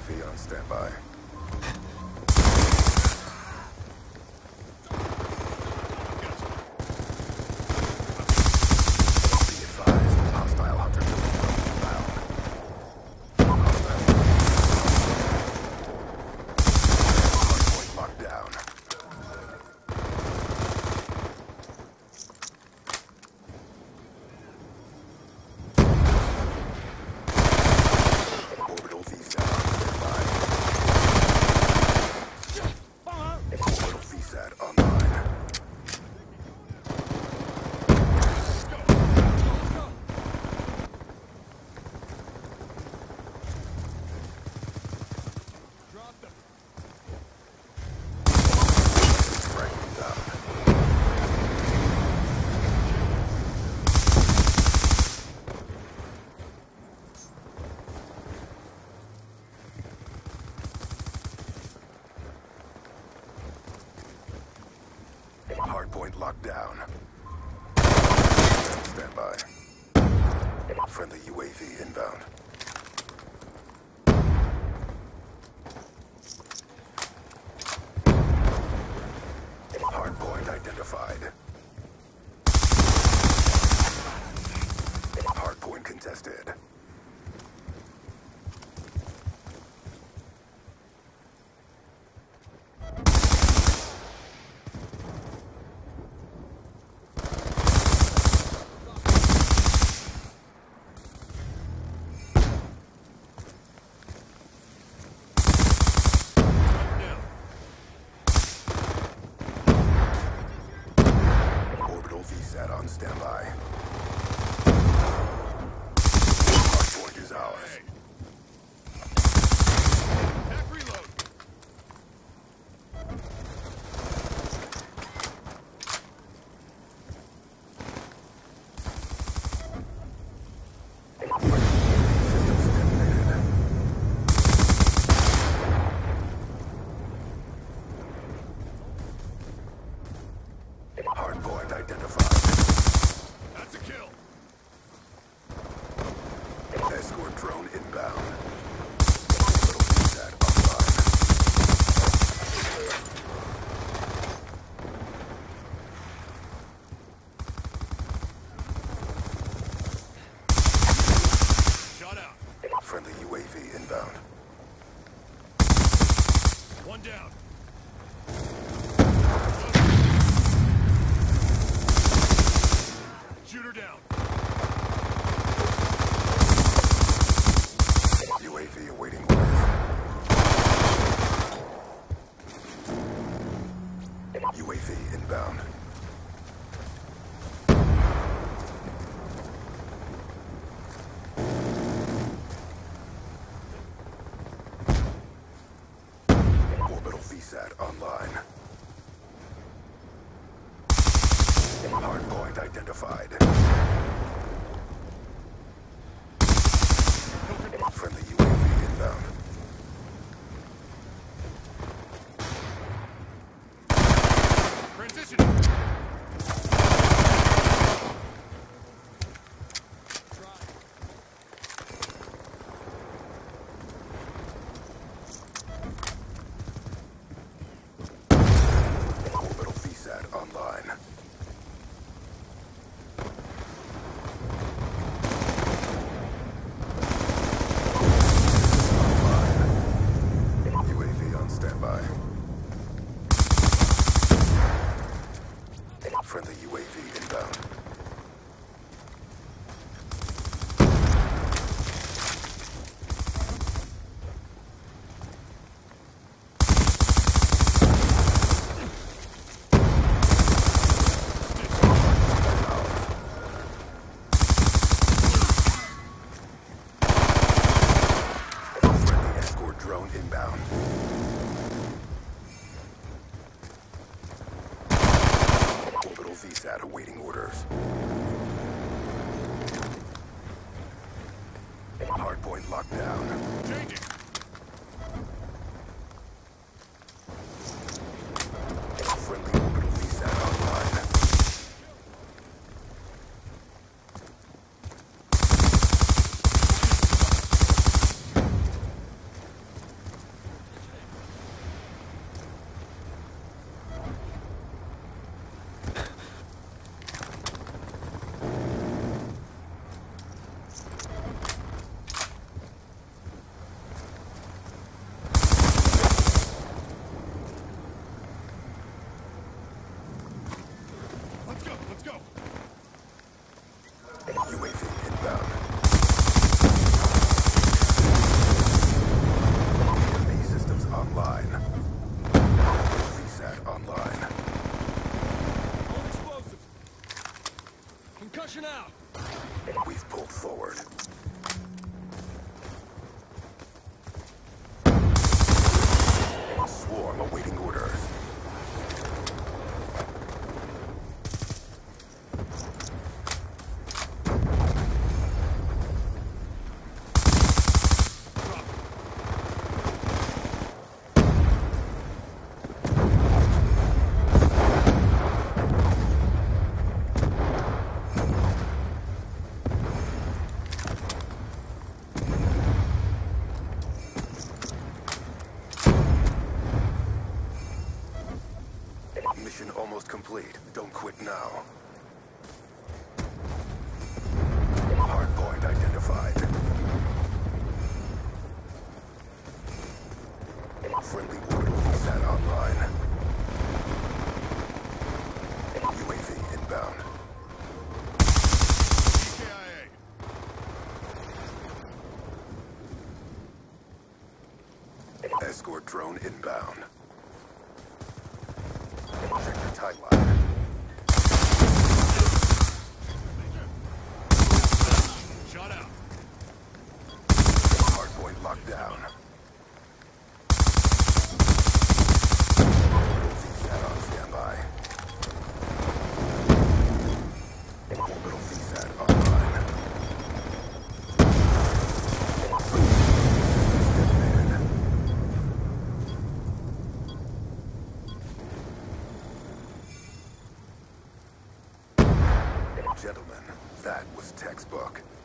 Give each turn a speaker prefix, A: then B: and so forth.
A: UAV on standby. Be advised, hostile hunter killer drone inbound. Hardpoint locked down. Orbital VSAT on standby. Orbital VSAT online. Fragment down. Hardpoint locked down. Standby. Friendly UAV inbound. Hardpoint identified. Hardpoint contested. Orbital VSAT on standby. Hardpoint is ours. Systems eliminated. Hardpoint identified.
B: That's a kill.
A: Escort drone inbound. Orbital VSAT online.
B: Shot out.
A: Friendly UAV inbound.
B: One down. Shooter down.
A: UAV awaiting orders. UAV inbound. Orbital VSAT online. Hardpoint identified. Friendly UAV inbound.
B: Transitioning.
A: Orbital VSAT online. UAV on standby. Friendly UAV inbound. Friendly escort drone inbound. Orbital VSAT awaiting orders. Hardpoint locked down.
B: Changing.
A: Friendly orbital VSAT online. it now. Hardpoint identified. Friendly orbital VSAT online. UAV inbound.
B: EKIA.
A: Escort drone inbound. Check your timeline.
B: Shot out.
A: Hardpoint locked down. VSAT on standby. Orbital VSAT online. Gentlemen, that was textbook.